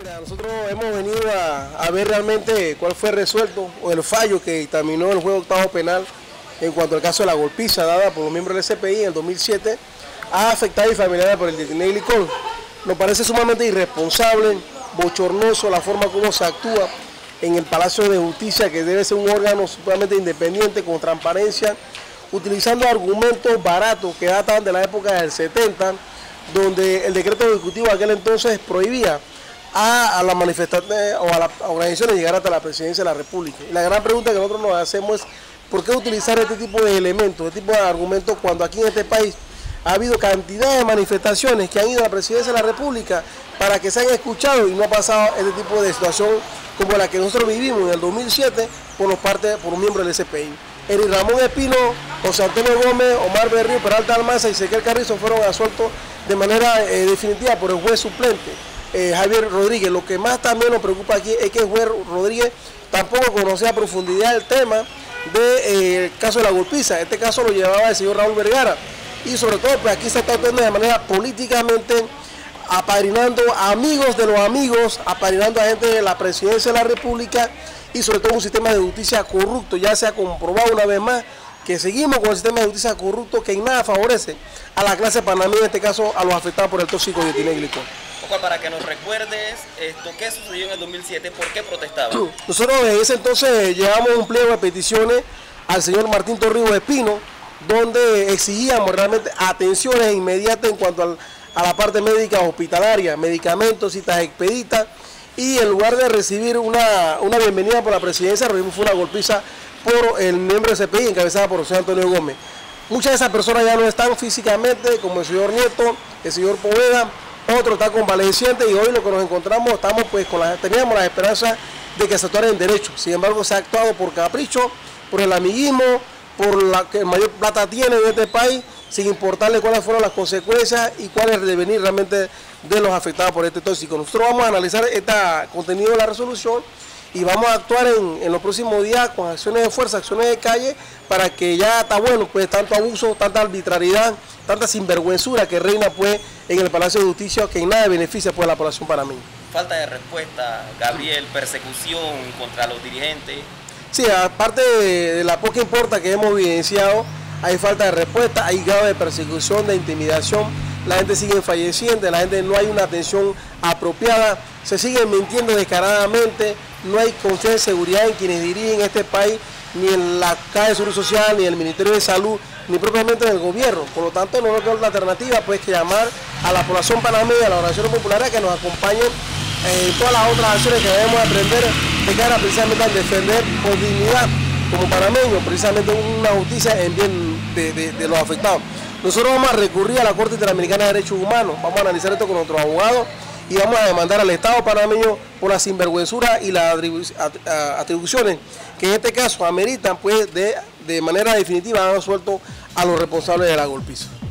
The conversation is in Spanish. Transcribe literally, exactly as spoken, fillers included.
Mira, nosotros hemos venido a, a ver realmente cuál fue resuelto o el fallo que dictaminó el juez octavo penal en cuanto al caso de la golpiza dada por los miembros del C P I en el dos mil siete a afectada y familiar por el detenido Licón. Nos parece sumamente irresponsable, bochornoso la forma como se actúa en el Palacio de Justicia, que debe ser un órgano sumamente independiente, con transparencia, utilizando argumentos baratos que datan de la época del setenta, donde el decreto ejecutivo de aquel entonces prohibía a, a las manifestaciones o a las organizaciones llegar hasta la presidencia de la República. Y la gran pregunta que nosotros nos hacemos es ¿por qué utilizar este tipo de elementos, este tipo de argumentos, cuando aquí en este país ha habido cantidad de manifestaciones que han ido a la presidencia de la República para que se hayan escuchado y no ha pasado este tipo de situación como la que nosotros vivimos en el dos mil siete por los parte, por los miembros del C P I? Eric Ramón Espino, José Antonio Gómez, Omar Berrío, Peralta Almanza y Ezequiel Carrizo fueron absueltos de manera eh, definitiva por el juez suplente eh, Javier Rodríguez. Lo que más también nos preocupa aquí es que el juez Rodríguez tampoco conocía a profundidad el tema del de, eh, caso de la golpiza. Este caso lo llevaba el señor Raúl Vergara y sobre todo pues aquí se está actuando de manera políticamente, apadrinando a amigos de los amigos, apadrinando a gente de la presidencia de la República y sobre todo un sistema de justicia corrupto. Ya se ha comprobado una vez más que seguimos con el sistema de justicia corrupto que en nada favorece a la clase panameña, en este caso a los afectados por el tóxico dietilenglicol. Para que nos recuerdes esto, ¿qué sucedió en el dos mil siete? ¿Por qué protestaban? Nosotros en ese entonces llevamos un pliego de peticiones al señor Martín Torrijos Espino, donde exigíamos realmente atenciones inmediatas en cuanto al, a la parte médica hospitalaria, medicamentos, citas expeditas, y en lugar de recibir una, una bienvenida por la presidencia, recibimos una golpiza por el miembro del C P I encabezada por José Antonio Gómez. Muchas de esas personas ya no están físicamente, como el señor Nieto, el señor Poveda, otro está convaleciente, y hoy lo que nos encontramos, estamos pues con la, teníamos la esperanza de que se actuara en derecho. Sin embargo, se ha actuado por capricho, por el amiguismo, por la que mayor plata tiene en este país, sin importarle cuáles fueron las consecuencias y cuál es el devenir realmente de los afectados por este tóxico. Nosotros vamos a analizar este contenido de la resolución y vamos a actuar en, en los próximos días con acciones de fuerza, acciones de calle, para que ya está bueno, pues tanto abuso, tanta arbitrariedad, tanta sinvergüenzura que reina pues en el Palacio de Justicia, que en nada beneficia pues a la población panameña. Falta de respuesta, Gabriel, persecución contra los dirigentes. Sí, aparte de, de la poca importa que hemos evidenciado, hay falta de respuesta, hay grado de persecución, de intimidación, la gente sigue falleciendo, la gente no hay una atención apropiada, se sigue mintiendo descaradamente, no hay confianza y seguridad en quienes dirigen este país, ni en la Caja de Seguro Social, ni en el Ministerio de Salud, ni propiamente en el gobierno. Por lo tanto, no nos queda otra alternativa pues que llamar a la población panameña, a las organizaciones populares, que nos acompañen en todas las otras acciones que debemos aprender de cara precisamente a defender por dignidad como panameños, precisamente una justicia en bien de, de, de los afectados. Nosotros vamos a recurrir a la Corte Interamericana de Derechos Humanos, vamos a analizar esto con nuestros abogados y vamos a demandar al Estado panameño por la sinvergüenzura y las atribuciones que en este caso ameritan pues de, de manera definitiva haber suelto a los responsables de la golpiza.